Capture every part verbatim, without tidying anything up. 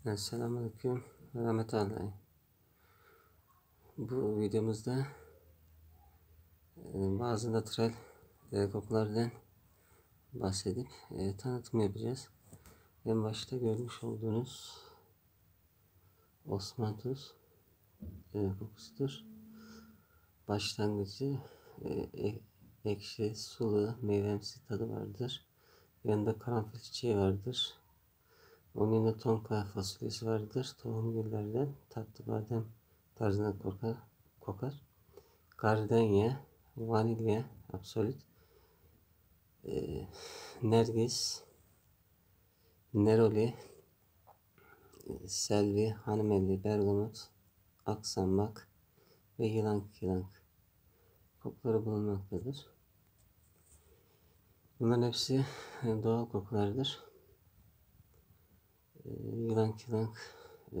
Selamünaleyküm ve rahmetullahi. Bu videomuzda e, bazı natürel e, kokulardan bahsedip e, tanıtım yapacağız. En başta görmüş olduğunuz Osman Tuz e, kokusudur. Başlangıcı e, e, ekşi, sulu, meyvemsi tadı vardır. Yanında karanfil çiçeği vardır. Onun yanında tonka fasulyesi vardır. Tohum güllerden tatlı badem tarzında kokar. kokar. Gardenya, vanilya, absolut, e, nergis, neroli, e, selvi, hanımeli, bergamot, aksammak ve yılan yılank kokuları bulunmaktadır. Bunların hepsi doğal kokulardır. E, yılan yılank e,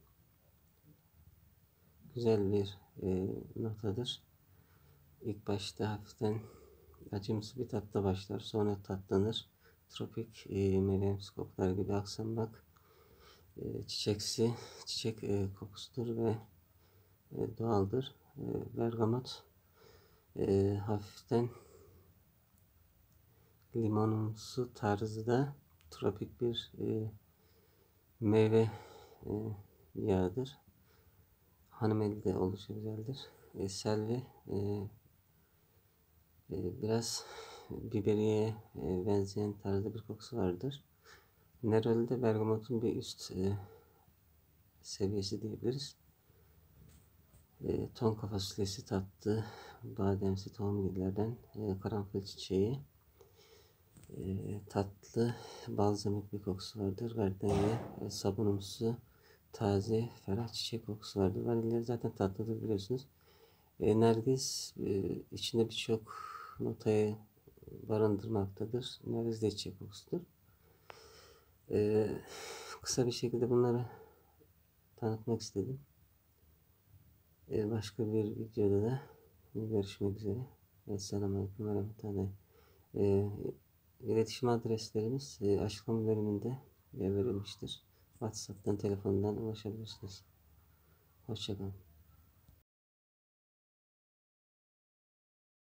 güzel bir e, notadır. İlk başta hafiften acımsı bir tatla başlar, sonra tatlanır. Tropik e, meyvemsi kokular gibi aksammak e, çiçeksi, çiçek e, kokusudur ve e, doğaldır. E, bergamot e, hafiften limonumsu tarzda tropik bir e, meyve e, yağıdır. Hanımeli de oldukça güzeldir. E, selvi e, e, biraz biberiye e, benzeyen tarzda bir kokusu vardır. Neroli bergamotun bir üst e, seviyesi diyebiliriz. E, tonka fasulyesi tatlı, bademsi tohumgillerden e, karanfil çiçeği e, tatlı, balzamik bir kokusu vardır. Gardenya e, sabunumsu, taze, ferah çiçek kokusu vardır. Vanilya zaten tatlıdır biliyorsunuz. E, nergis e, içinde birçok notayı barındırmaktadır. Nergis de çiçek kokusudur. E, kısa bir şekilde bunları tanıtmak istedim. E, başka bir videoda da görüşmek üzere. Esselamu Aleyküm ve Rahmetullahi. E, iletişim adreslerimiz e, açıklama bölümünde verilmiştir. WhatsApp'tan, telefondan ulaşabilirsiniz. Hoşçakalın.